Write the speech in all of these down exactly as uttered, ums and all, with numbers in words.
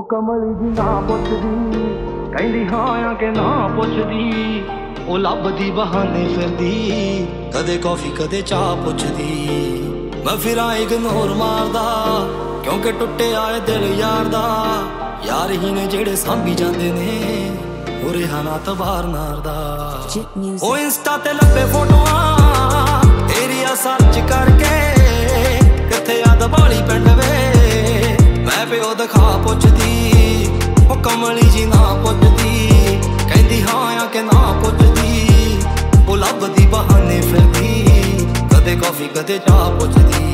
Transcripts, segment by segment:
कमली दी ना पुछदी कहंदी हाँ आ के ना पुछदी ओ लभदी बहाने फिरदी कदे कॉफी कदे चाह पुछदी मैं फिरां इग्नोर मारदा क्योंकि टुटे आए दिल यार दा यार ही ने जेड़े सांभी जांदे ने ओ रिहाना तबार नारदा ओ इंस्टा ते लब्बे फोटोआं एरिया सर्च करके किथे याद बाली पिंड वे मैं प्यो दिखा पुछदी ओ कमली जी ना पुछदी कहंदी हाँ आ के ना पुछदी ओ लभदी बहाने फिरदी कदे कॉफी कदे चाह पुछदी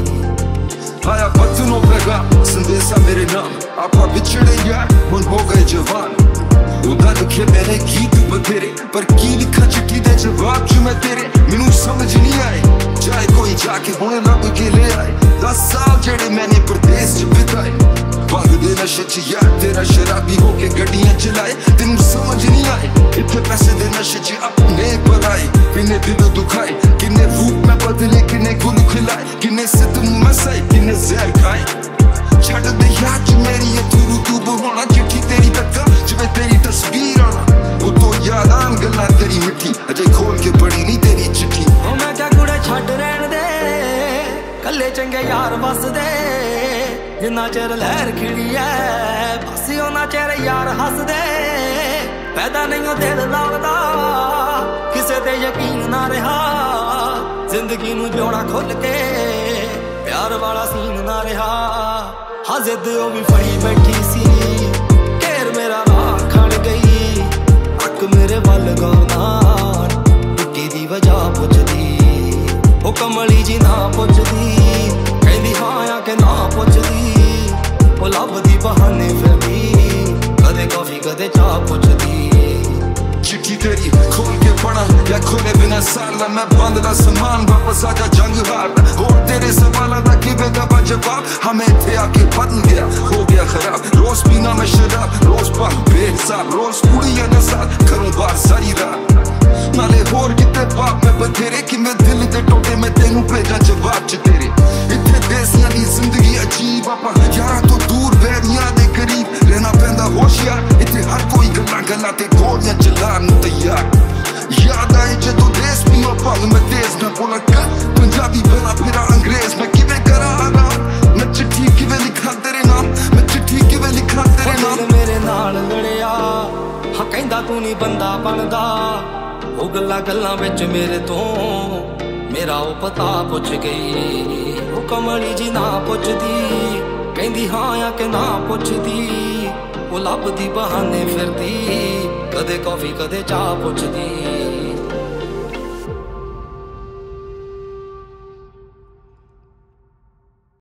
आया बत्तनों पेगा संदेशा मेरे नाम आपा बिछड़े यार मन हो गए जवान उदा लिखे मैंने गीत बथेरे पर की लिखा चिट्ठी दे जवाब जो मैं तेरे मैनू समझ नहीं आए चाहे कोई जाके हुणे लभ के ले आए दस साल जेड़े मैंने परदेस च बिताए भाग दे नशे च यार तेरा शराबी होके गड्डियां चलाए तेनू समझ नहीं आए इत्थे पैसे दे नशे च अपने पर आए किन्ने दिल दुखाए किन्ने रूप में बदले किन्ने गुल खिलाए किन्ने सितम मसाए किन्ने जहर खाए छड़ दे यार च मेरी ये तू तू बहाना चिट्ठी तेरी तक जिवें तेरी तस्वीर आना वो तो याद आन गल्लां तेरी मिठी अजे खोल के पढ़ी नहीं तेरी चिट्ठी ओ मैं क्या कुड़े छड़ रहन दे कल्ले चंगे यार बस दे जिन्ना चेर लहर खिड़ी है बस उन्ना चेर यार हस दे पैदा नहीं हो दिल लगदा किसे ते यकीन ना रहा जिंदगी नू जिउणा खुल के प्यार वाला सीन ना रहा हाँ जिद ओ भी फड़ी बैठी सी घेर मेरा राह खड़ गई अक मेरे वल गौर टुटी दी वजह पुछदी ओ कमली जी ना पुछदी कहंदी हाँ आ के ना पुछदी ओ लभदी बहाने फिरदी कदे कॉफी कदे चाह पुछदी चिट्ठी तेरी खोल के पढ़ा या खोले बिना साला मैं बंद दा समान वापस आजा जंग हारदा और तेरे सवालों दा किवे दा जवाब हमें थे आके बदल गया हो गया खराब रोज पीना मैं शराब रोज पाक बेहिसाब रोज कुड़ियां दे साथ करूं बार सारी रात नाले होर किते पाप मैं बथेरे कि मैं दिल दे टोटे मैं तेनू भेजा जवाब च तेरे इत्थे देसियां दी जिंदगी अजीब आपा यारां तो दूर बैरियां दे करीब रहना पैंदा होशियार इत्थे हर कोई गल्लां गल्लां ते गोलियां चलान नूं तैयार याद आए जदों देश भी पल मैं तेज मैं बोला का पंजाबी बना फिरा अंग्रेज मैं किवें करा आराम मैं चिट्ठी किवें लिखा तेरे नाम मैं चिट्ठी किवें लिखा तेरे नाम मेरे नाल लड़िया हाँ कहंदा तू नहीं बंदा बनदा ओ गल्लां गल्लां विच मेरे तो मेरा ओ पता पुछ गई ओ कमली जी ना पुछदी कहंदी हाँ आ के ना पुछदी ओ लभदी बहाने फिरदी कदे कॉफी कदे चाह पुछदी।